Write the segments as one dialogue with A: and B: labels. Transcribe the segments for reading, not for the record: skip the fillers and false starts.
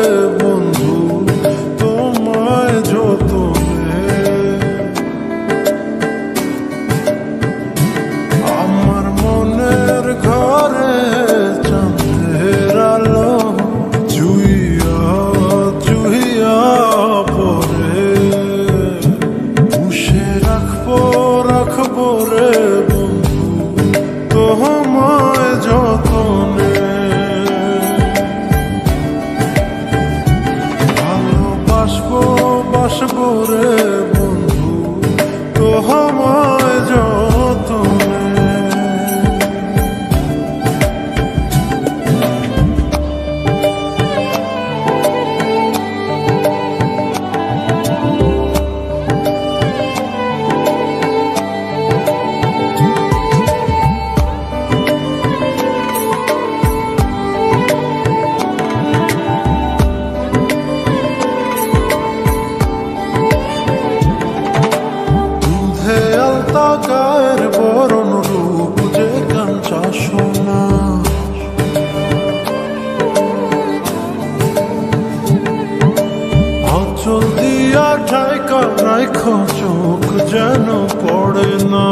A: বন্ধু তোমায় যতনে। আমার মনের ঘরে চাঁদের আলো চুইয়া চুইয়া পরে, পুষে রাখবো রাখবো রে বন্ধু তোমায় যতনে। ভালোবাসবো বাসবো রে বন্ধু তোমায় যতনে। গায়ের বরণ রূপ যে কাঞ্চা সোনা, আঁচল দিয়া ঠাইকা রাখো চোখ যেন পড়ে না।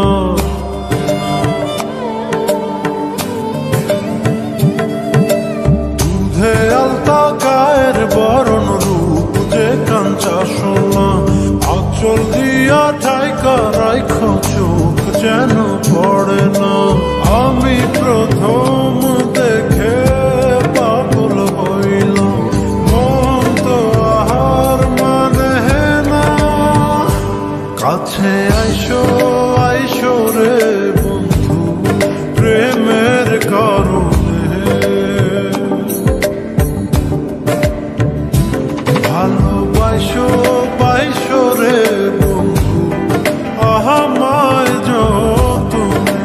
A: দুধে আলতা গায়ের বরণ রূপ যে কাঞ্চা সোনা, আঁচল দিয়া ঠাইকা রাখো চোখ যেন পড়ে না। আমি প্রথম দেখে পাগল হইলাম, মন তো আহার মানে না। কাছে আইসো আইসো রে বন্ধু প্রেমের কারণে। ভালোবাসো বাইসো রে বন্ধু আমায় যতনে।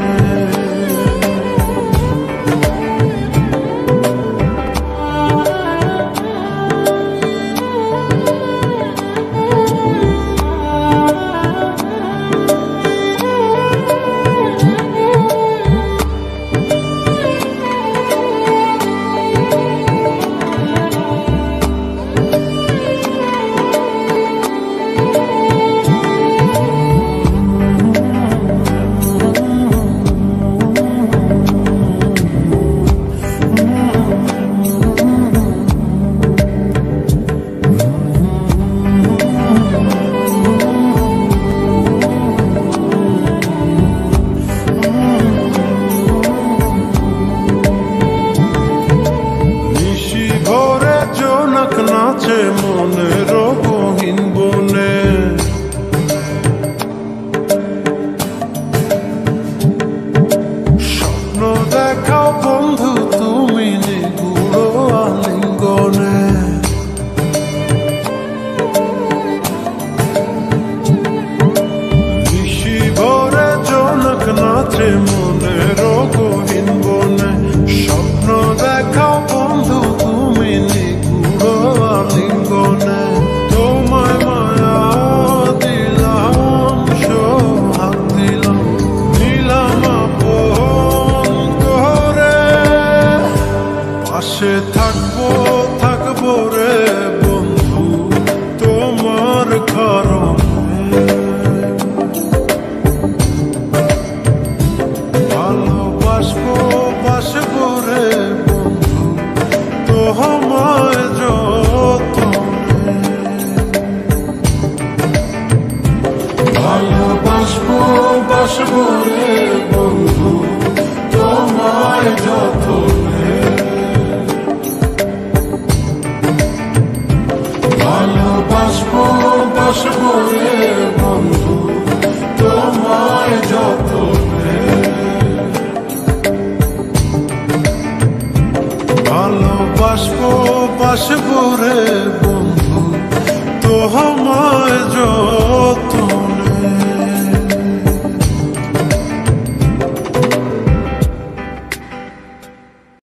A: নাচে মনের গহীন বনে, স্বপ্ন দেখাও বন্ধু তুমি নিগুড় আলিঙ্গনে। নিশি ভরে জনক নাচে মনের গহীন বনে, স্বপ্ন দেখাও বন্ধু তুমি আলিঙ্গনে। তোমায় মায়া দিলাম সোহাগ দিলাম, দিলাম আপন করে। পাশে থাকবো থাকবো রে বন্ধু তোমার কারণে। ভালোবাসবো বাসবো রে বন্ধু তোমায় যতনে। ভালোবাসবো বাসবো রে বন্ধু তোমায় যতনে। ভালোবাসবো বাসবো রে বন্ধু তোমায় যতনে। ভালোবাসবো বাসবো রে বন্ধু তোমায় যতনে।